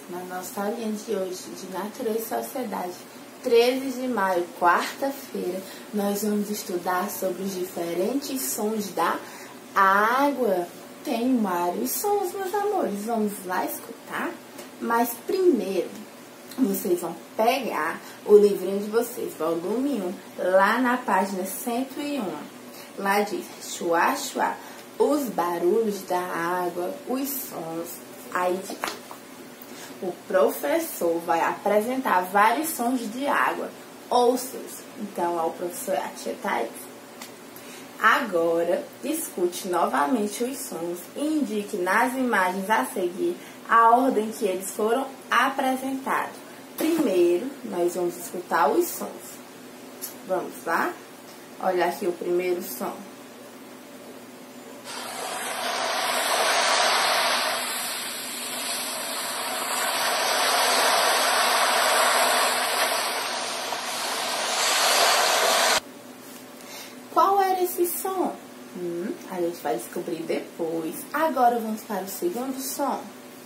Na nossa aulinha de hoje, de Natureza e Sociedade, 13 de maio, quarta-feira, nós vamos estudar sobre os diferentes sons da água. Tem vários sons, meus amores. Vamos lá escutar? Mas primeiro, vocês vão pegar o livrinho de vocês, volume 1, lá na página 101. Lá diz, chuá, chuá, os barulhos da água, os sons. Aí o professor vai apresentar vários sons de água. Ouça-os. Então, o professor, a tia Thaís. Agora, escute novamente os sons e indique nas imagens a seguir a ordem que eles foram apresentados. Primeiro, nós vamos escutar os sons. Vamos lá? Olha aqui o primeiro som. Qual era esse som? A gente vai descobrir depois. Agora vamos para o segundo som.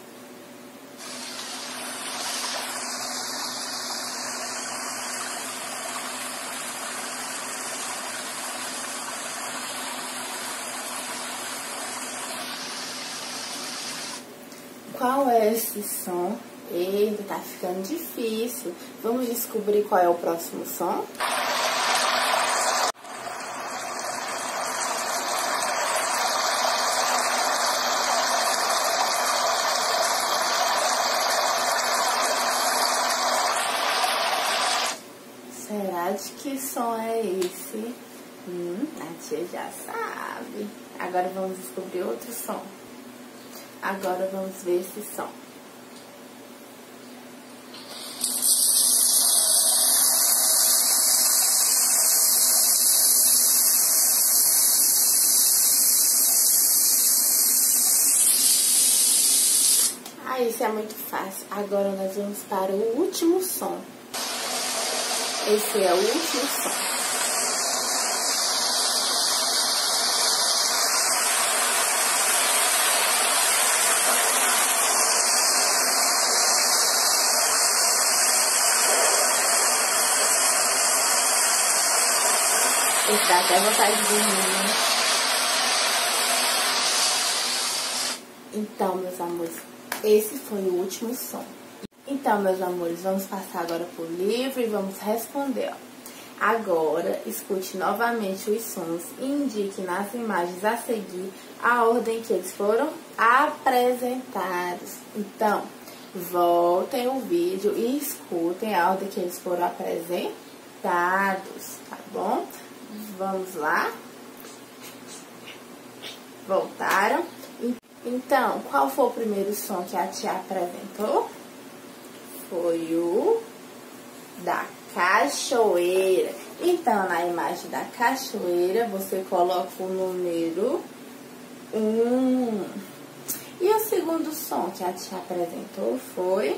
Qual é esse som? Eita, tá ficando difícil. Vamos descobrir qual é o próximo som? Será de que som é esse? A tia já sabe. Agora vamos descobrir outro som. Agora vamos ver esse som. Isso é muito fácil. Agora nós vamos para o último som. Esse é o último som. Esse dá até vontade de dormir, né? Então, meus amores, esse foi o último som. Então, meus amores, vamos passar agora por livro e vamos responder. Agora, escute novamente os sons e indique nas imagens a seguir a ordem que eles foram apresentados. Então, voltem o vídeo e escutem a ordem que eles foram apresentados, tá bom? Vamos lá? Voltaram? Então, qual foi o primeiro som que a tia apresentou? Foi o da cachoeira. Então, na imagem da cachoeira, você coloca o número 1. E o segundo som que a tia apresentou foi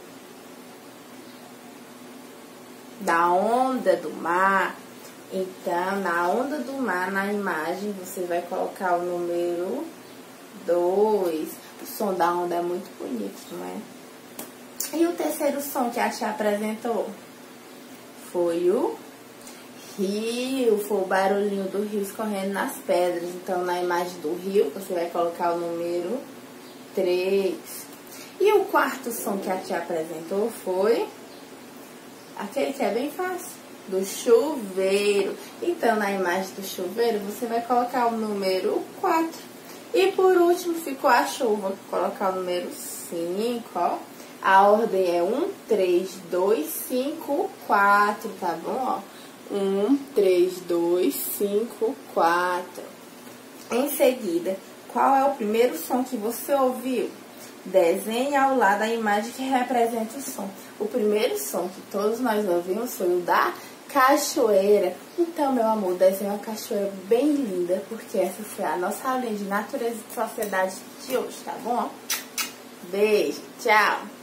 da onda do mar. Então, na onda do mar, na imagem, você vai colocar o número 2. O som da onda é muito bonito, não é? E o terceiro som que a tia apresentou foi o rio, foi o barulhinho do rio escorrendo nas pedras. Então, na imagem do rio, você vai colocar o número 3. E o quarto som que a tia apresentou foi aquele que é bem fácil, do chuveiro. Então, na imagem do chuveiro, você vai colocar o número 4. E por último, ficou a chuva. Vou colocar o número 5, ó. A ordem é 1, 3, 2, 5, 4, tá bom? Ó. 1, 3, 2, 5, 4. Em seguida, qual é o primeiro som que você ouviu? Desenhe ao lado a imagem que representa o som. O primeiro som que todos nós ouvimos foi o da cachoeira. Então, meu amor, desenhe uma cachoeira bem linda, porque essa foi a nossa aulinha de Natureza e Sociedade de hoje, tá bom? Beijo, tchau!